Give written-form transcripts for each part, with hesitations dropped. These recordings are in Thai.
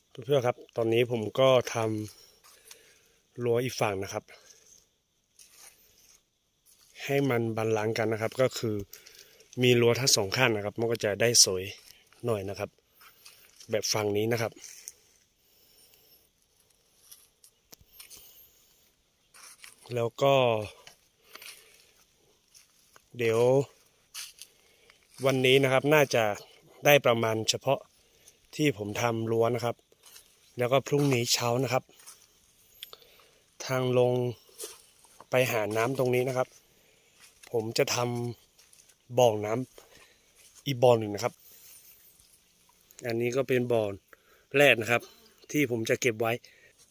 เพื่อนๆครับตอนนี้ผมก็ทำรั้วอีกฝั่งนะครับให้มันบาลานซ์กันนะครับก็คือมีรั้วทั้งสองข้างนะครับมันก็จะได้สวยหน่อยนะครับแบบฝั่งนี้นะครับแล้วก็เดี๋ยววันนี้นะครับน่าจะได้ประมาณเฉพาะที่ผมทำรั้วนะครับแล้วก็พรุ่งนี้เช้านะครับทางลงไปหาน้ำตรงนี้นะครับผมจะทำบ่อน้ำอีกบ่อหนึ่งนะครับอันนี้ก็เป็นบ่อแรกนะครับที่ผมจะเก็บไว้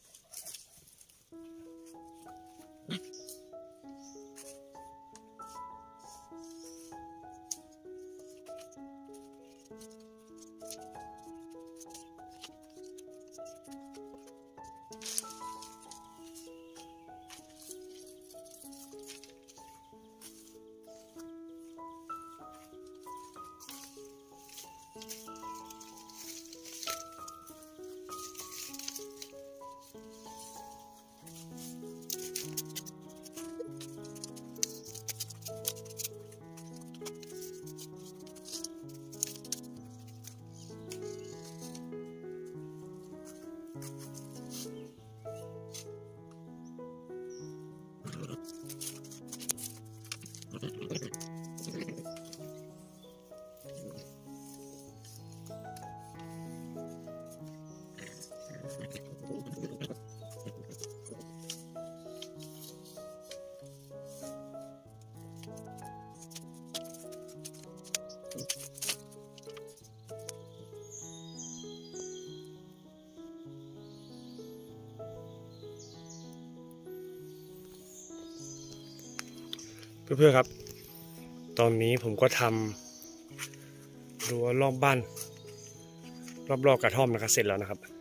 เพื่อนๆครับตอนนี้ผมก็ทำรั้วรอบบ้านรอบกระท่อมนะครับเสร็จแล้วนะครับ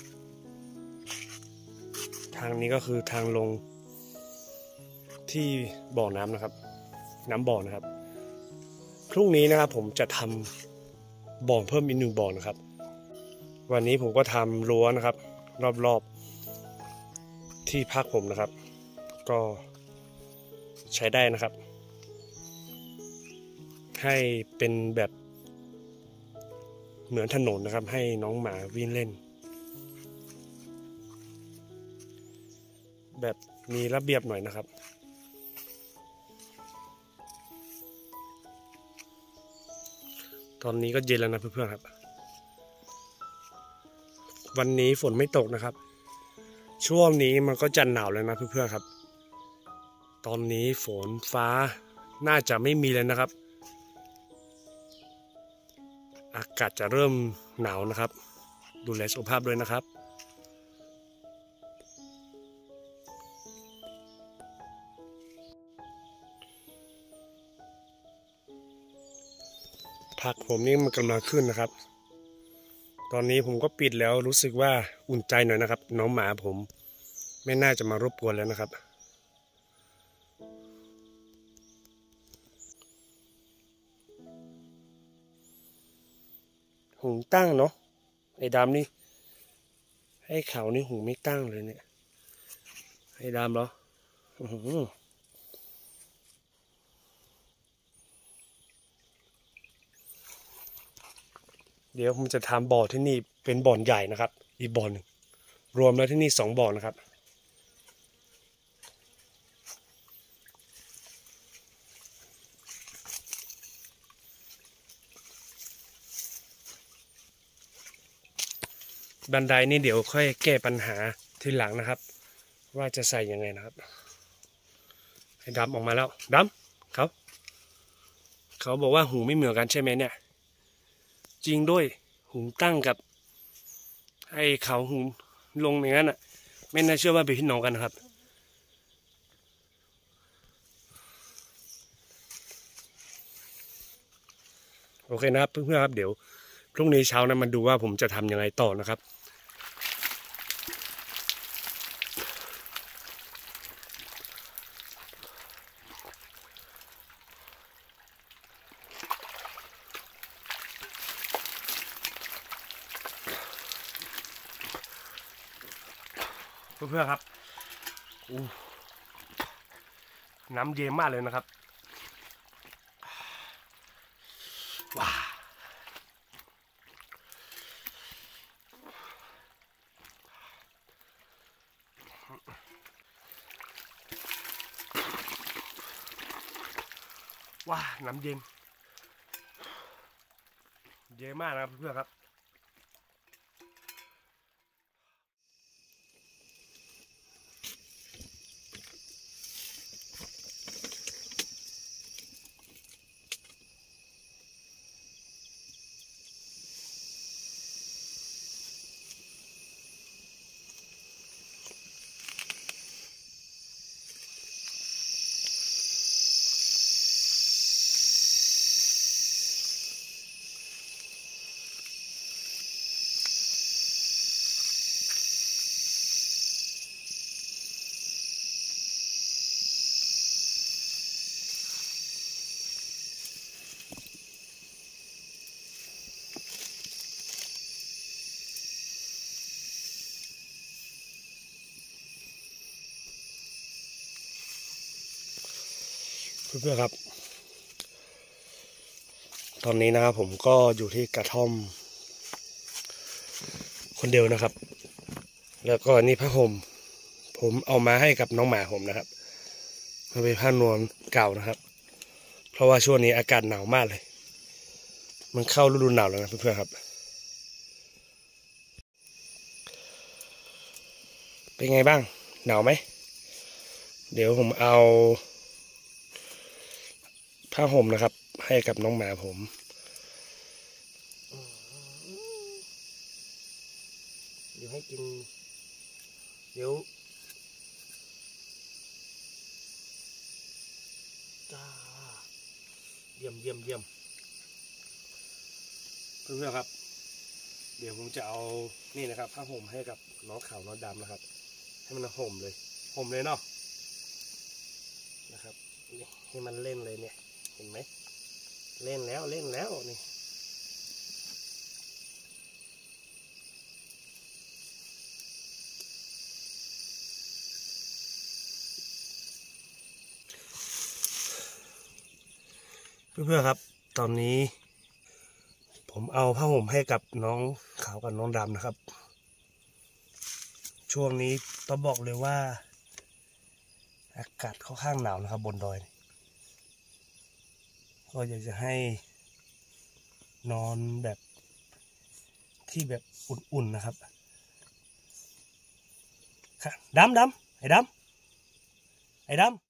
ทางนี้ก็คือทางลงที่บ่อน้ำนะครับน้ำบ่อนะครับพรุ่งนี้นะครับผมจะทำบ่อเพิ่มอีก1 บ่อนะครับวันนี้ผมก็ทำรั้วนะครับรอบที่พักผมนะครับก็ใช้ได้นะครับให้เป็นแบบเหมือนถนนนะครับให้น้องหมาวิ่งเล่นแบบมีระเบียบหน่อยนะครับตอนนี้ก็เย็นแล้วนะเพื่อนๆครับวันนี้ฝนไม่ตกนะครับช่วงนี้มันก็จะหนาวแล้วนะเพื่อนๆครับตอนนี้ฝนฟ้าน่าจะไม่มีแล้วนะครับอากาศจะเริ่มหนาวนะครับดูแลสุขภาพด้วยนะครับผักผมนี่มันกำลังขึ้นนะครับตอนนี้ผมก็ปิดแล้วรู้สึกว่าอุ่นใจหน่อยนะครับน้องหมาผมไม่น่าจะมารบกวนแล้วนะครับหูตั้งเนาะไอ้ดำนี่ไอ้เขานี่หูไม่ตั้งเลยเนี่ยไอ้ดำเหรอเดี๋ยวผมจะทำบ่อที่นี่เป็นบ่อใหญ่นะครับอีกบ่อหนึ่งรวมแล้วที่นี่2 บ่อนะครับบันไดนี่เดี๋ยวค่อยแก้ปัญหาทีหลังนะครับว่าจะใส่ยังไงนะครับให้ดำออกมาแล้วดำเขาบอกว่าหูไม่เหมือนกันใช่ไหมเนี่ยจริงด้วยหูตั้งกับไอ้เขาหูลงอย่างนั้นอ่ะไม่น่าเชื่อว่าเป็นพี่น้องกันนะครับโอเคนะครับเพื่อนๆครับเดี๋ยวพรุ่งนี้เช้านะมาดูว่าผมจะทำยังไงต่อนะครับเพื่อนๆครับน้ำเย็นมากเลยนะครับว้าว้าน้ำเย็นเยอะมากนะครับเพื่อนๆครับเพื่อนๆครับตอนนี้นะครับผมก็อยู่ที่กระท่อมคนเดียวนะครับแล้วก็นี่ผ้าห่มผมเอามาให้กับน้องหมาผมนะครับมันเป็นผ้านวมเก่านะครับเพราะว่าช่วงนี้อากาศหนาวมากเลยมันเข้าฤดูหนาวแล้วนะเพื่อนๆครับเป็นไงบ้างหนาวไหมเดี๋ยวผมเอาผ้าห่มนะครับให้กับน้องหมาผมเดี๋ยวให้กินเดี๋ยวจ้าเยี่ยมเพื่อนๆครับเดี๋ยวผมจะเอานี่นะครับผ้าห่มให้กับน้องขาวน้องดำนะครับให้มันห่มเลยเนาะนะครับให้มันเล่นเลยเนี่ยเห็นไหมเล่นแล้วนี่เพื่อนๆครับตอนนี้ผมเอาผ้าห่มให้กับน้องขาวกับน้องดำนะครับช่วงนี้ต้องบอกเลยว่าอากาศค่อนข้างหนาวนะครับบนดอยก็อยากจะให้นอนแบบที่แบบอุ่นๆนะครับดำไอ้ดำ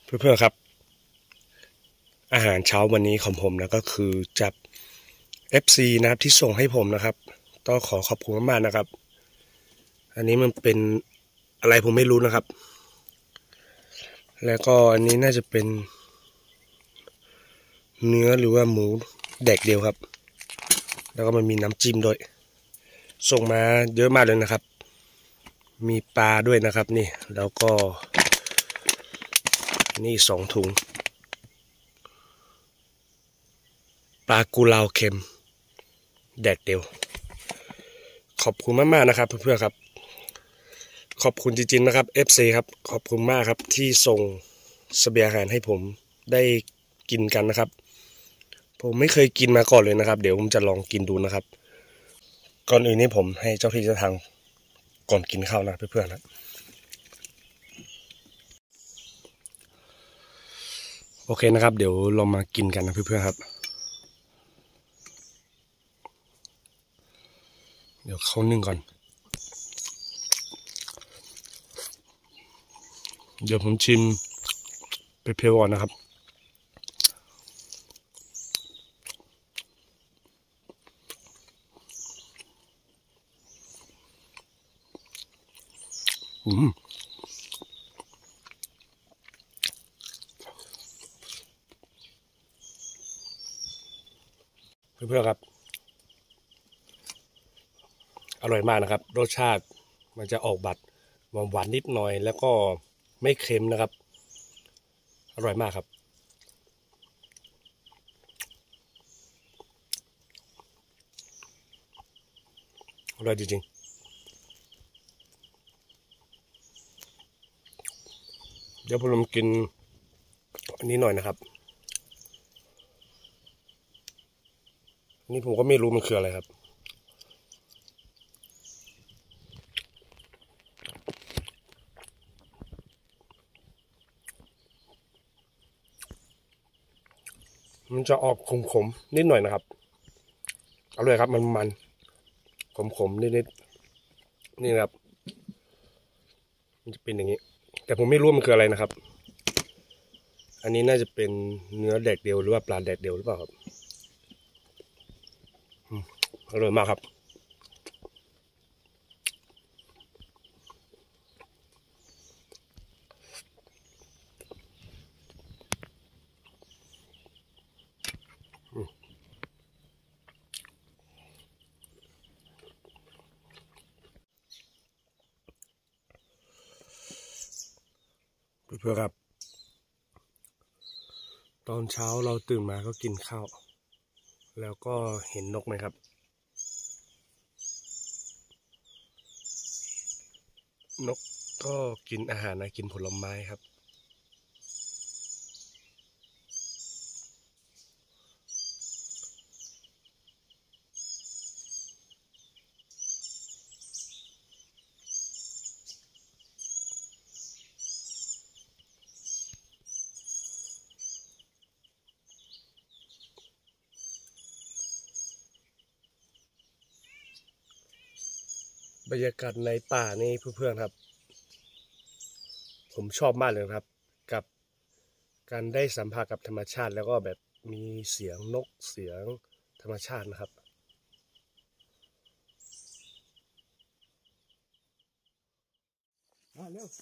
เพื่อนๆครับอาหารเช้าวันนี้ของผมนะก็คือจาก FC นะครับที่ส่งให้ผมนะครับต้องขอขอบคุณมากๆนะครับอันนี้มันเป็นอะไรผมไม่รู้นะครับแล้วก็อันนี้น่าจะเป็นเนื้อหรือว่าหมูแดกเดียวครับแล้วก็มันมีน้ำจิ้มด้วยส่งมาเยอะมากเลยนะครับมีปลาด้วยนะครับนี่แล้วก็นี่2 ถุงปลากุเลาเค็มแดดเดียวขอบคุณมากๆนะครับเพื่อนๆครับขอบคุณจริงๆนะครับ FC ครับขอบคุณมากครับที่ส่งเสบียงอาหารให้ผมได้กินกันนะครับผมไม่เคยกินมาก่อนเลยนะครับเดี๋ยวผมจะลองกินดูนะครับก่อนอื่นนี้ผมให้เจ้าที่เจ้าทางก่อนกินข้าวนะเพื่อนๆนะโอเคนะครับเดี๋ยวเรามากินกันนะเพื่อนๆครับเดี๋ยวเข้านึ่งก่อนเดี๋ยวผมชิมไปเพียวก่อนนะครับเพื่อนๆครับอร่อยมากนะครับรสชาติมันจะออกหวานนิดหน่อยแล้วก็ไม่เค็มนะครับอร่อยมากครับอร่อยจริงๆเดี๋ยวผมลองกินอันนี้หน่อยนะครับนี่ผมก็ไม่รู้มันคืออะไรครับมันจะออกขมๆนิดหน่อยนะครับอร่อยครับมันขมๆนิดๆนี่นะครับมันจะเป็นอย่างนี้แต่ผมไม่รู้มันคืออะไรนะครับอันนี้น่าจะเป็นเนื้อแดดเดียวหรือว่าปลาแดดเดียวหรือเปล่าครับอร่อยมากครับเพื่อนๆครับตอนเช้าเราตื่นมาก็กินข้าวแล้วก็เห็นนกไหมครับนกก็กินอาหารนะกินผลไม้ครับบรรยากาศในป่านี่เพื่อนๆครับผมชอบมากเลยครับกับการได้สัมผัสกับธรรมชาติแล้วก็แบบมีเสียงนกเสียงธรรมชาตินะครับเร็ว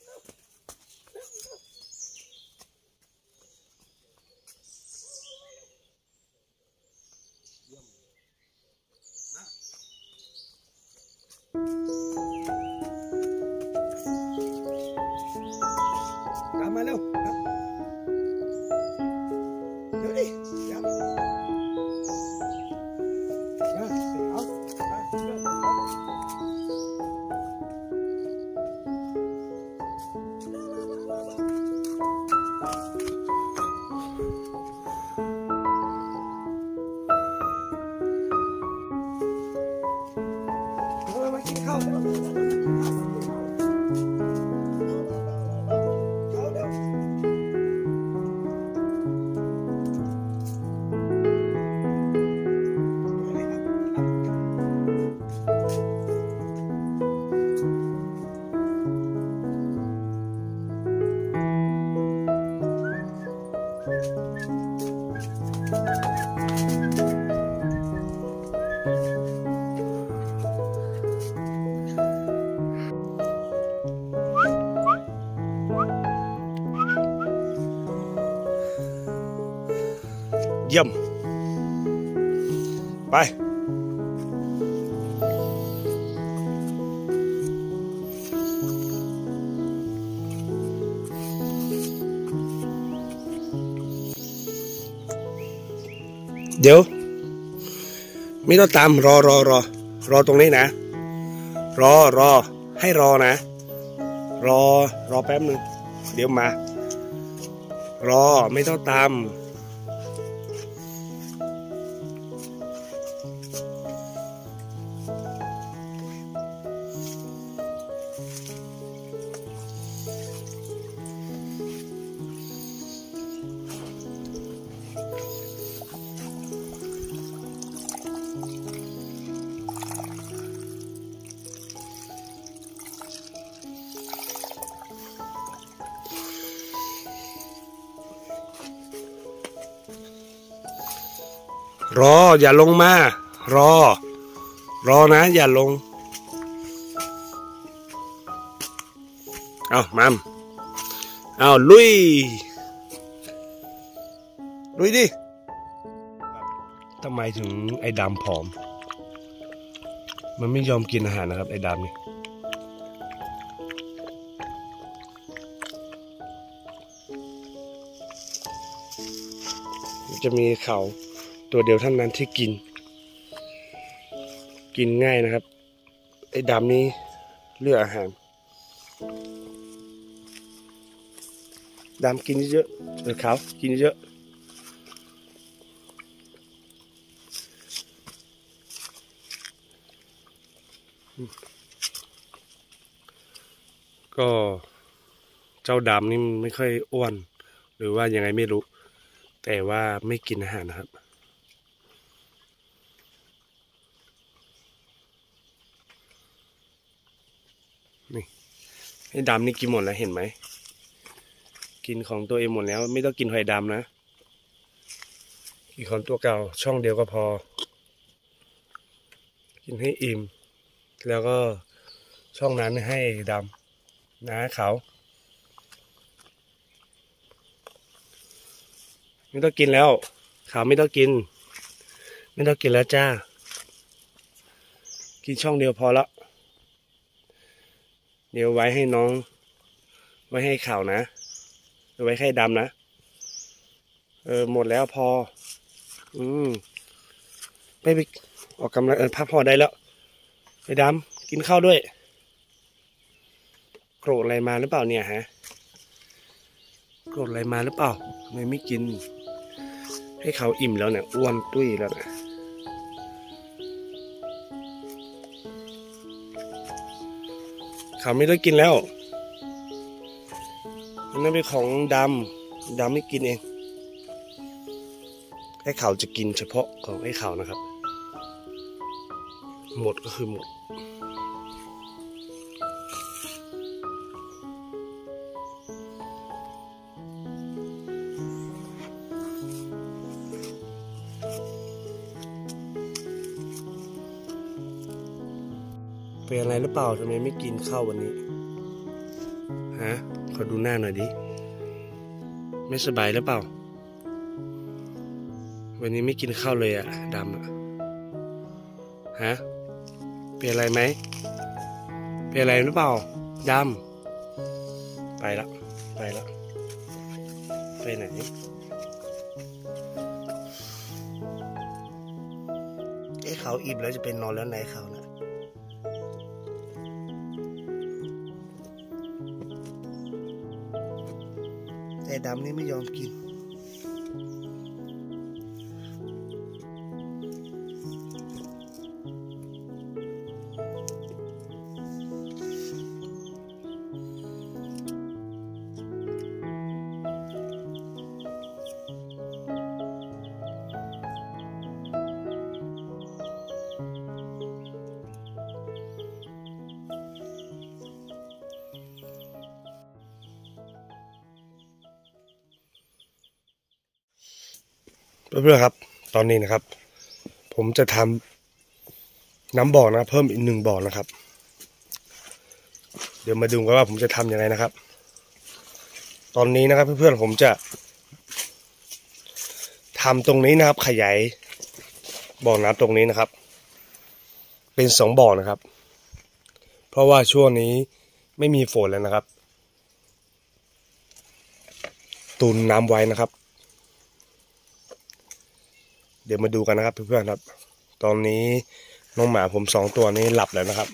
ตามมาเร็วเดี๋ยวดิยับมากินข้าวเร็วเยี่ยมไปเดี๋ยวไม่ต้องตามรอตรงนี้นะรอให้รอนะรอแป๊บนึงเดี๋ยวมารอไม่ต้องตามอย่าลงมารอนะอย่าลงเอามัมเอาลุยดิทำไมถึงไอ้ดำผอมมันไม่ยอมกินอาหารนะครับไอ้ดำนี่จะมีเขาตัวเดียวเท่านั้นที่กินง่ายนะครับไอ้ดำนี้เลือกอาหารดำกินเยอะเขากินเยอะก็เจ้าดำนี่ไม่ค่อยอ้วนหรือว่ายังไงไม่รู้แต่ว่าไม่กินอาหารนะครับนี่ไอ้ดำนี่กินหมดแล้วเห็นไหมกินของตัวเองหมดแล้วไม่ต้องกินหอยดำนะกินของตัวเก่าช่องเดียวก็พอกินให้อิ่มแล้วก็ช่องนั้นให้ดำนะเขาไม่ต้องกินแล้วเขาไม่ต้องกินแล้วจ้ากินช่องเดียวพอละเดี๋ยวไว้ให้น้องไว้ให้ข่าวนะไว้ให้ดำนะหมดแล้วพอไม่ไปออกกำลังพักพอได้แล้วไปดำกินข้าวด้วยโกรธอะไรมาหรือเปล่าเนี่ยฮะโกรธอะไรมาหรือเปล่าไม่กินให้เขาอิ่มแล้วเนี่ยอ้วนตุ้ยแล้วนะเขาไม่ได้กินแล้วนั่นเป็นของดำไม่กินเองให้เขาจะกินเฉพาะของให้เขานะครับหมดก็คือหมดเป็นอะไรหรือเปล่าทำไมไม่กินข้าววันนี้ฮะขอดูหน้าหน่อยดิไม่สบายหรือเปล่าวันนี้ไม่กินข้าวเลยอะดำอะฮะเป็นอะไรไหมเป็นอะไรหรือเปล่าดำไปละไปไหนเขาอิ่มแล้วจะเป็นนอนแล้วไหนเขานะแต่ดำนี่ไม่ยอมกินเพื่อนๆครับตอนนี้นะครับผมจะทำน้ำบ่อนะเพิ่มอีก1 บ่อนะครับเดี๋ยวมาดูกันว่าผมจะทำยังไงนะครับตอนนี้นะครับเพื่อนๆผมจะทำตรงนี้นะครับขยายบ่อน้ำตรงนี้นะครับเป็น2 บ่อนะครับเพราะว่าช่วงนี้ไม่มีฝนแล้วนะครับตุนน้ำไว้นะครับเดี๋ยวมาดูกันนะครับเพื่อนๆครับตอนนี้น้องหมาผม2 ตัวนี้หลับแล้วนะครับ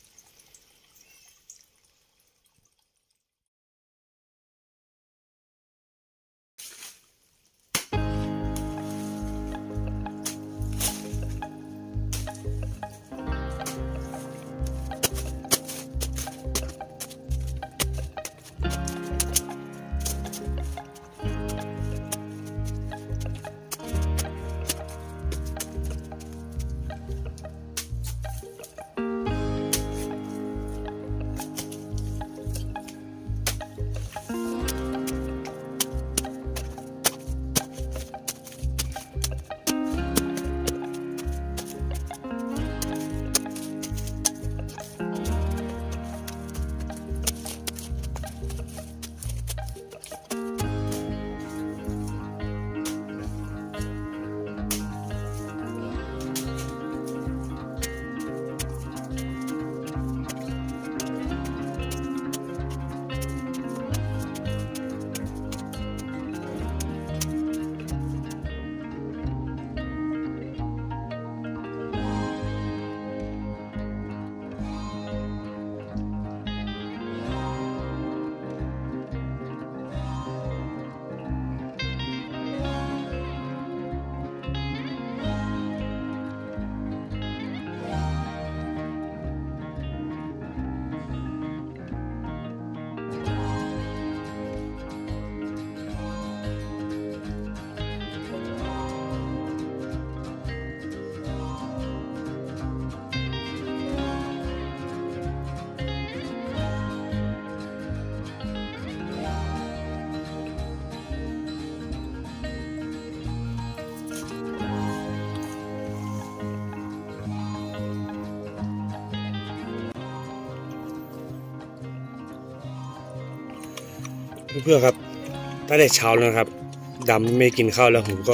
เพื่อนๆครับตั้งแต่เช้าแล้วนะครับดำไม่กินข้าวแล้วผมก็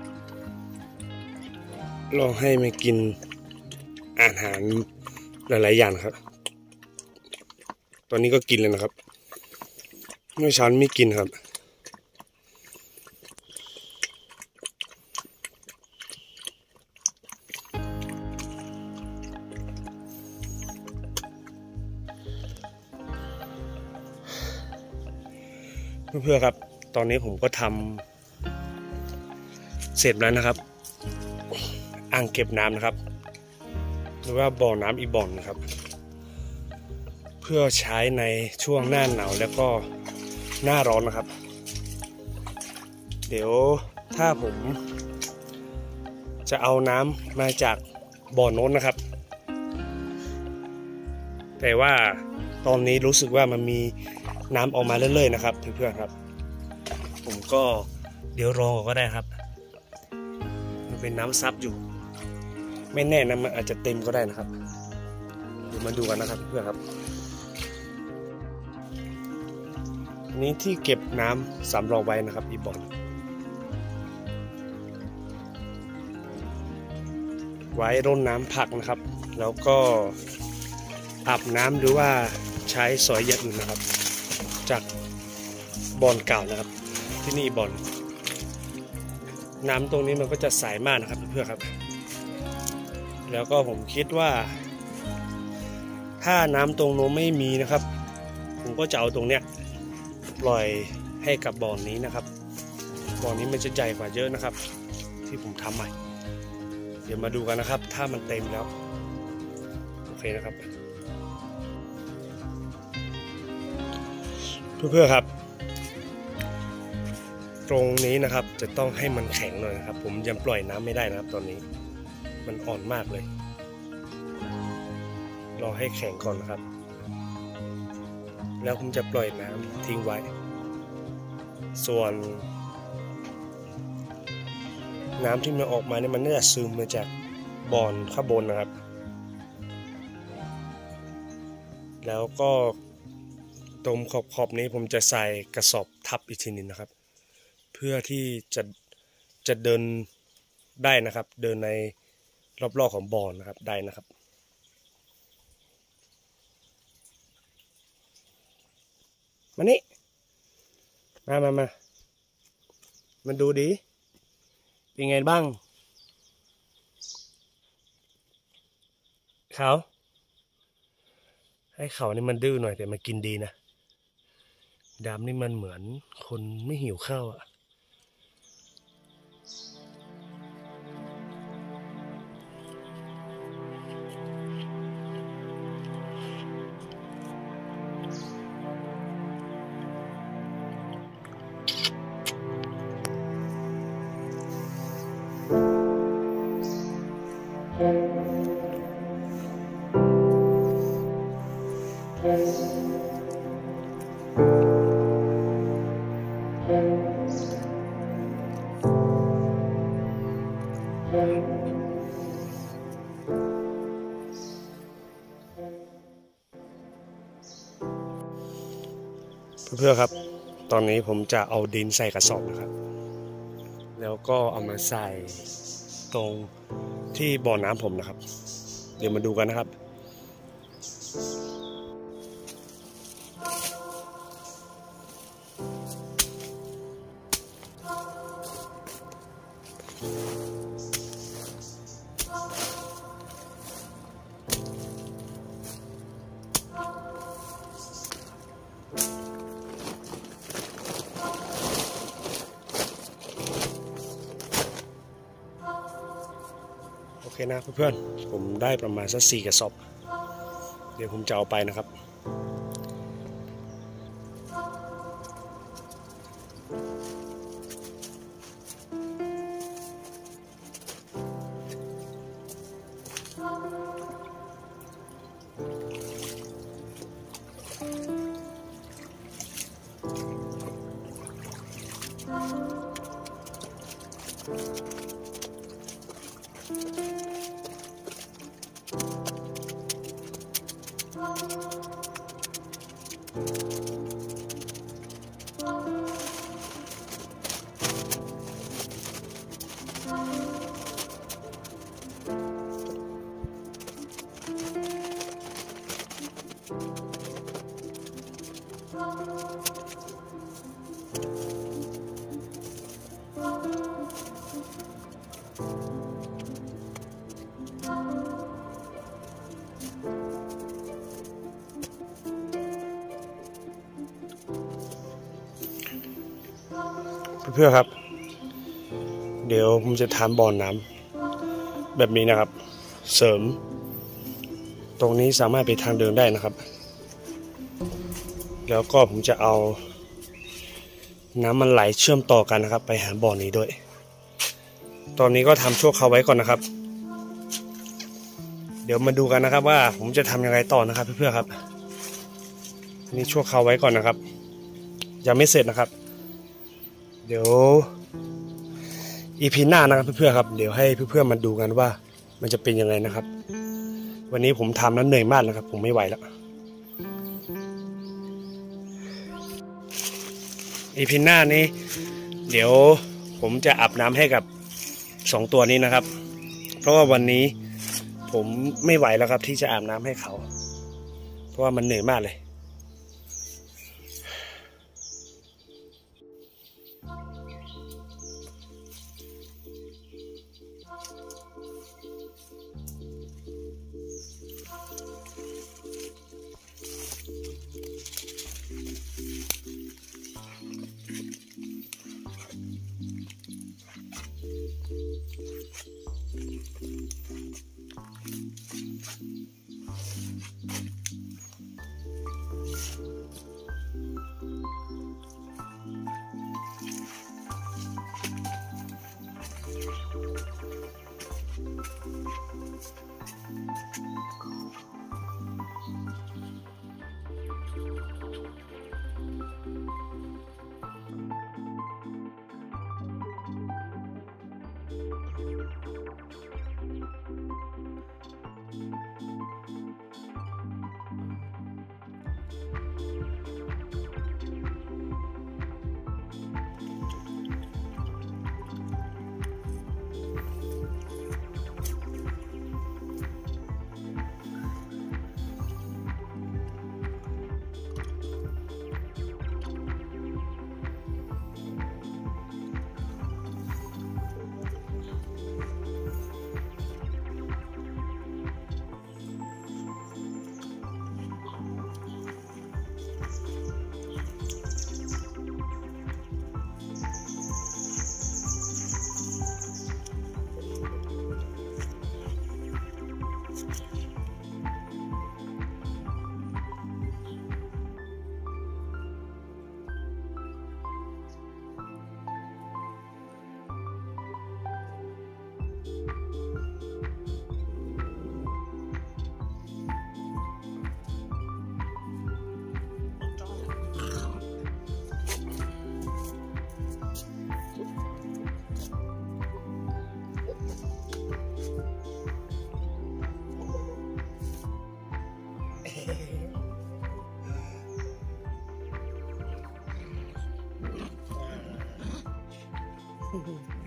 ลองให้มันกินอาหารหลายๆอย่างครับตอนนี้ก็กินเลยนะครับเมื่อเช้าไม่กินครับเพื่อนๆครับตอนนี้ผมก็ทำเสร็จแล้วนะครับอ่างเก็บน้ำนะครับหรือว่าบ่อน้ำอีกบ่อนะครับเพื่อใช้ในช่วงหน้าหนาวแล้วก็หน้าร้อนนะครับเดี๋ยวถ้าผมจะเอาน้ำมาจากบ่อโน้นนะครับแต่ว่าตอนนี้รู้สึกว่ามันมีน้ำออกมาเรื่อยๆนะครับเพื่อนๆครับผมก็เดี๋ยวรอก็ได้ครับมันเป็นน้ำซับอยู่ไม่แน่นะมันอาจจะเต็มก็ได้นะครับเดี๋ยวมาดูกันนะครับเพื่อนครับนี้ที่เก็บน้ำสำรองไว้นะครับอีบ่อนไว้รดน้ำผักนะครับแล้วก็อาบน้ำหรือว่าใช้สอยอย่างอื่นนะครับจากบ่อนเก่านะครับที่นี่บ่อนน้ำตรงนี้มันก็จะใสมากนะครับเพื่อนครับแล้วก็ผมคิดว่าถ้าน้ำตรงโน้นไม่มีนะครับผมก็จะเอาตรงเนี้ยปล่อยให้กับบ่อนนี้นะครับบ่อนนี้มันจะใหญ่กว่าเยอะนะครับที่ผมทำใหม่เดี๋ยวมาดูกันนะครับถ้ามันเต็มแล้วโอเคนะครับเพื่อนๆครับตรงนี้นะครับจะต้องให้มันแข็งหน่อยนะครับผมยังปล่อยน้ำไม่ได้นะครับตอนนี้มันอ่อนมากเลยรอให้แข็งก่อนนะครับแล้วผมจะปล่อยน้ำทิ้งไว้ส่วนน้ำที่มันออกมาเนี่ยมันน่าจะซึมมาจากบ่อนข้างบนนะครับแล้วก็ตรงขอบนี้ผมจะใส่กระสอบทับอีกทีนึงนะครับเพื่อที่จะจะเดินได้นะครับเดินในรอบๆของบ่อนะครับได้นะครับมานี่มันดูดิเป็นไงบ้างเขาให้เขานี่มันดื้อหน่อยแต่มันกินดีนะดำนี่มันเหมือนคนไม่หิวข้าวอ่ะเพื่อนๆครับตอนนี้ผมจะเอาดินใส่กระสอบนะครับแล้วก็เอามาใส่ตรงที่บ่อน้ำผมนะครับเดี๋ยวมาดูกันนะครับโอเคนะเพื่อนๆผมได้ประมาณสัก4 กระสอบเดี๋ยวผมจะเอาไปนะครับเพื่อนๆครับเดี๋ยวผมจะทำบ่อน้ำแบบนี้นะครับเสริมตรงนี้สามารถไปทางเดินได้นะครับแล้วก็ผมจะเอาน้ำมันไหลเชื่อมต่อกันนะครับไปหาบ่อนี้ด้วยตอนนี้ก็ทำชั่วคราวไว้ก่อนนะครับเดี๋ยวมาดูกันนะครับว่าผมจะทำยังไงต่อนะครับเพื่อนๆครับนี่ชั่วคราวไว้ก่อนนะครับยังไม่เสร็จนะครับเดี๋ยวEPหน้านะครับเพื่อนๆครับเดี๋ยวให้เพื่อนๆมาดูกันว่ามันจะเป็นยังไงนะครับวันนี้ผมทำแล้วเหนื่อยมากนะครับผมไม่ไหวแล้วEPหน้านี้เดี๋ยวผมจะอาบน้ำให้กับ2 ตัวนี้นะครับเพราะว่าวันนี้ผมไม่ไหวแล้วครับที่จะอาบน้ำให้เขาเพราะว่ามันเหนื่อยมากเลยอ่า